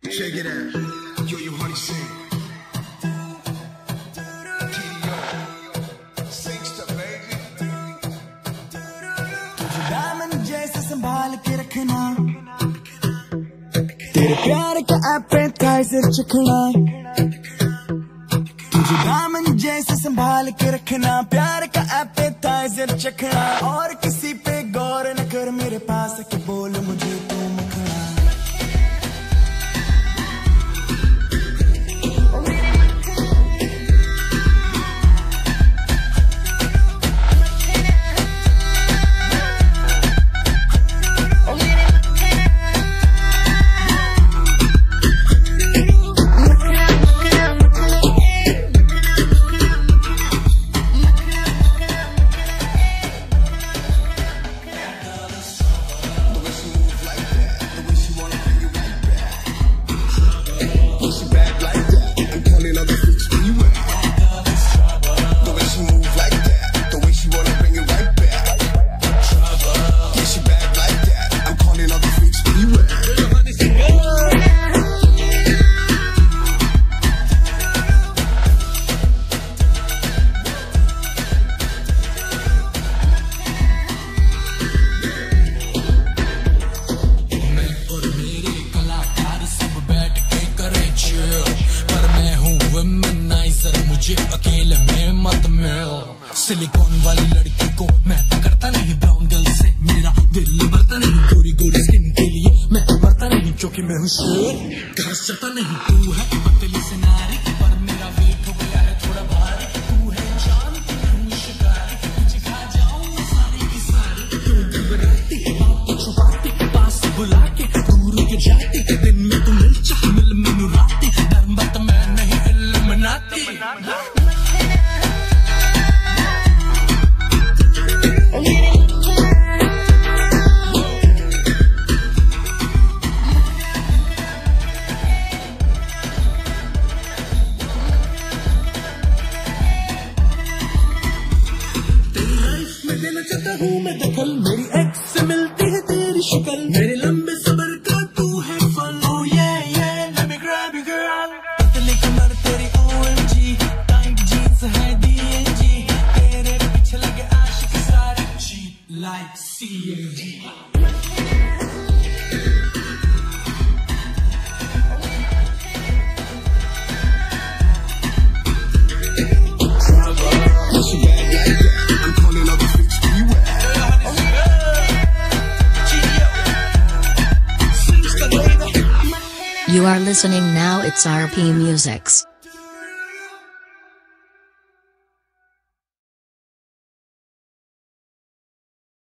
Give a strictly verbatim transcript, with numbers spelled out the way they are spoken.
Check it out. Yo Yo Honey Singh. दामन जैसे संभाल के रखना, तेरे प्यार का एपेटाइजर चखना। तुझे दामन जैसे संभाल के रखना, प्यार का एपेटाइजर चखना। और किसी पे गौर न कर, मेरे पास के बोल मुझे तू मखना। अकेले में मत मिल। सिलिकॉन वाली लड़की को मैं करता नहीं, ब्राउन गर्ल से मेरा दिल भरता नहीं। गोरी गोरी स्किन के लिए मैं मरता नहीं, क्योंकि मैं हूँ शेर, घास चलता नहीं। तू है पतली से नारी, पर मेरा वेट हो गया है थोड़ा भारी। तू है जान, मैं हूँ शिकारी, तुझे खा जाऊंगा सारी की सारी। तू घबराती, बात छुपाती, पास बुला के दूर के जाती। दिन में तू मिल चाह मिल मैनू राती, डर मत मैं नहीं इल्म मनाती। देना चाहता हूँ मैं दखल, मेरी एक्स से मिलती है तेरी शक्ल। मेरे लंबे सबर का तू है फल। Oh yeah yeah, let me grab you girl। पतली कमर तेरी O M G, tight jeans है D N G। तेरे पीछे लगे आशिक सारे, cheap like C M G। You are listening now, it's R P Musics.